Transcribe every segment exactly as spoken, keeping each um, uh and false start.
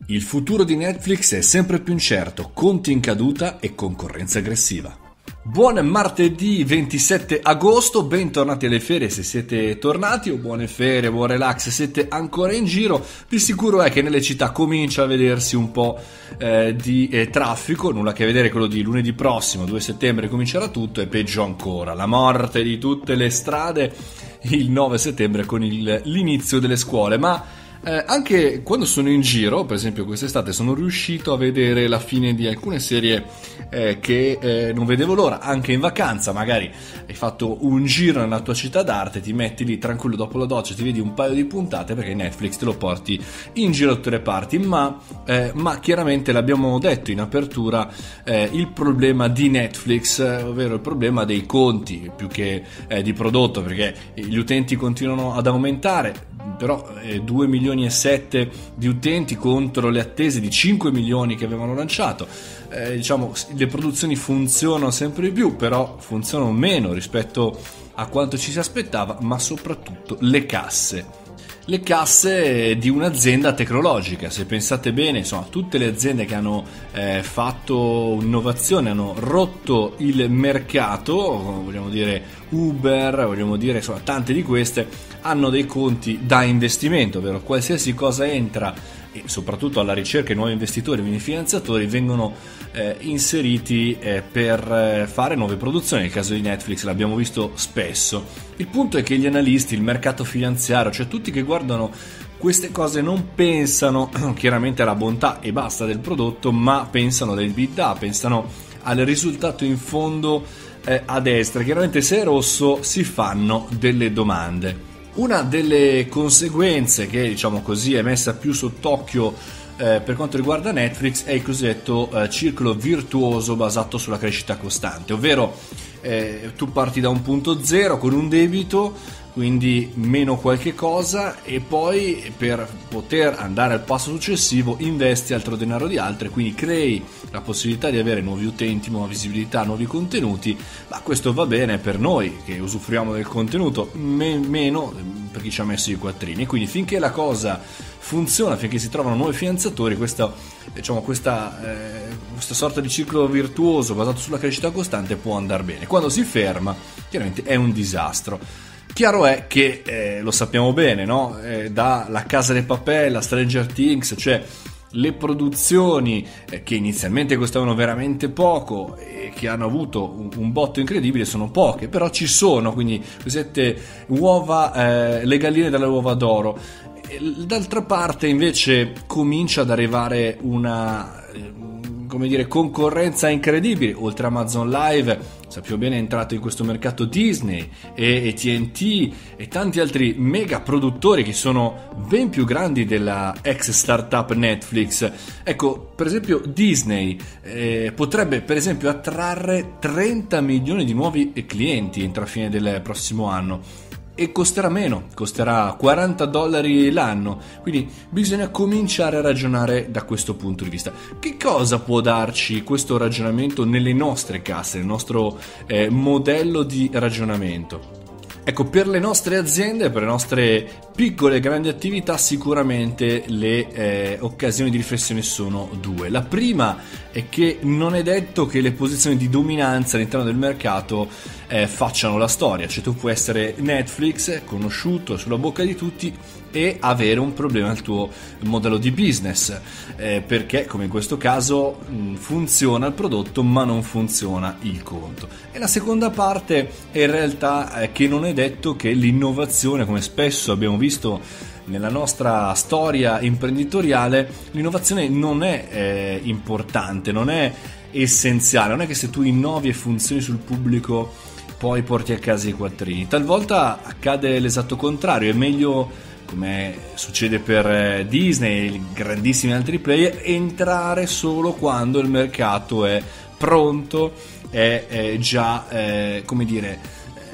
Il futuro di Netflix è sempre più incerto, conti in caduta e concorrenza aggressiva. Buon martedì ventisette agosto, bentornati alle ferie se siete tornati, o buone ferie, buon relax se siete ancora in giro. Di sicuro è che nelle città comincia a vedersi un po' eh, di eh, traffico, nulla a che vedere quello di lunedì prossimo, due settembre comincerà tutto, e peggio ancora, la morte di tutte le strade il nove settembre con il, l'inizio delle scuole, ma Eh, anche quando sono in giro, per esempio quest'estate, sono riuscito a vedere la fine di alcune serie eh, che eh, non vedevo l'ora. Anche in vacanza, magari hai fatto un giro nella tua città d'arte, ti metti lì tranquillo dopo la doccia, ti vedi un paio di puntate perché Netflix te lo porti in giro da tutte le parti. Ma, eh, ma chiaramente l'abbiamo detto in apertura, eh, il problema di Netflix, eh, ovvero il problema dei conti più che eh, di prodotto, perché gli utenti continuano ad aumentare. Però eh, due milioni e sette di utenti contro le attese di cinque milioni che avevano lanciato. Eh, diciamo, le produzioni funzionano sempre di più, però funzionano meno rispetto a quanto ci si aspettava, ma soprattutto le casse. Le casse di un'azienda tecnologica. Se pensate bene, insomma, tutte le aziende che hanno eh, fatto innovazione, hanno rotto il mercato, vogliamo dire Uber, vogliamo dire, insomma, tante di queste hanno dei conti da investimento, ovvero qualsiasi cosa entra, e soprattutto alla ricerca di nuovi investitori, nuovi finanziatori, vengono eh, inseriti eh, per eh, fare nuove produzioni. Nel caso di Netflix l'abbiamo visto spesso. Il punto è che gli analisti, il mercato finanziario, cioè tutti che guardano queste cose, non pensano chiaramente alla bontà e basta del prodotto, ma pensano all'EBITDA, pensano al risultato in fondo eh, a destra. Chiaramente se è rosso si fanno delle domande. Una delle conseguenze che, diciamo così, è messa più sott'occhio eh, per quanto riguarda Netflix è il cosiddetto eh, circolo virtuoso basato sulla crescita costante, ovvero eh, tu parti da un punto zero con un debito, quindi meno qualche cosa, e poi per poter andare al passo successivo investi altro denaro di altri, quindi crei la possibilità di avere nuovi utenti, nuova visibilità, nuovi contenuti. Ma questo va bene per noi che usufruiamo del contenuto, me- meno per chi ci ha messo i quattrini. Quindi finché la cosa funziona, finché si trovano nuovi finanziatori, questa, diciamo, questa, eh, questa sorta di ciclo virtuoso basato sulla crescita costante può andare bene. Quando si ferma, chiaramente è un disastro. Chiaro è che, eh, lo sappiamo bene, no? Eh, da La Casa de Papel a Stranger Things, cioè le produzioni eh, che inizialmente costavano veramente poco e che hanno avuto un, un botto incredibile sono poche, però ci sono, quindi queste uova, eh, le galline dalle uova d'oro. E, d'altra parte invece comincia ad arrivare una, come dire, concorrenza incredibile. Oltre a Amazon Live, sappiamo bene, è entrato in questo mercato Disney e T N T e tanti altri mega produttori che sono ben più grandi della ex startup Netflix. Ecco, per esempio Disney eh, potrebbe per esempio attrarre trenta milioni di nuovi clienti entro fine del prossimo anno, e costerà meno, costerà quaranta dollari l'anno, quindi bisogna cominciare a ragionare da questo punto di vista. Che cosa può darci questo ragionamento nelle nostre casse, nel nostro eh, modello di ragionamento? Ecco, per le nostre aziende, per le nostre piccole e grandi attività, sicuramente le eh, occasioni di riflessione sono due. La prima è che non è detto che le posizioni di dominanza all'interno del mercato eh, facciano la storia, cioè tu puoi essere Netflix, conosciuto sulla bocca di tutti, e avere un problema nel tuo modello di business, eh, perché come in questo caso mh, funziona il prodotto ma non funziona il conto. E la seconda parte è in realtà eh, che non è detto che l'innovazione, come spesso abbiamo visto nella nostra storia imprenditoriale, l'innovazione non è eh, importante, non è essenziale, non è che se tu innovi e funzioni sul pubblico poi porti a casa i quattrini. Talvolta accade l'esatto contrario, è meglio, come succede per Disney e grandissimi altri player, entrare solo quando il mercato è pronto, è, è già, eh, come dire,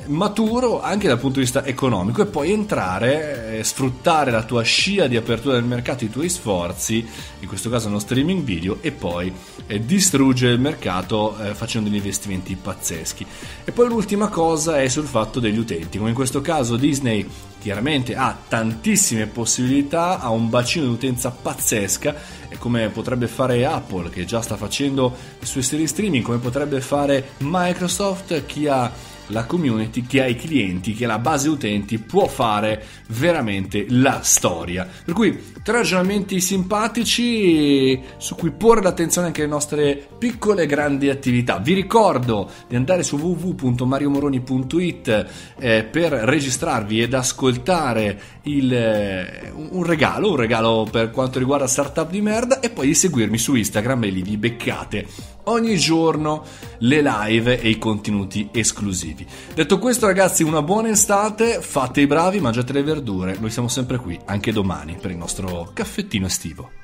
maturo anche dal punto di vista economico, e poi entrare, eh, sfruttare la tua scia di apertura del mercato, i tuoi sforzi, in questo caso uno streaming video, e poi eh, distruggere il mercato eh, facendo degli investimenti pazzeschi. E poi l'ultima cosa è sul fatto degli utenti, come in questo caso Disney chiaramente ha tantissime possibilità, ha un bacino di utenza pazzesca, e come potrebbe fare Apple, che già sta facendo le sue serie streaming, come potrebbe fare Microsoft, chi ha la community, chi ha i clienti, chi ha la base utenti, può fare veramente la storia. Per cui tre ragionamenti simpatici su cui porre l'attenzione anche alle nostre piccole e grandi attività. Vi ricordo di andare su w w w punto mario moroni punto i t eh, per registrarvi ed ascoltare il, eh, un regalo, un regalo per quanto riguarda Startup di Merda, e poi di seguirmi su Instagram, e lì vi beccate ogni giorno le live e i contenuti esclusivi. Detto questo, ragazzi, una buona estate, fate i bravi, mangiate le verdure, noi siamo sempre qui anche domani per il nostro caffettino estivo.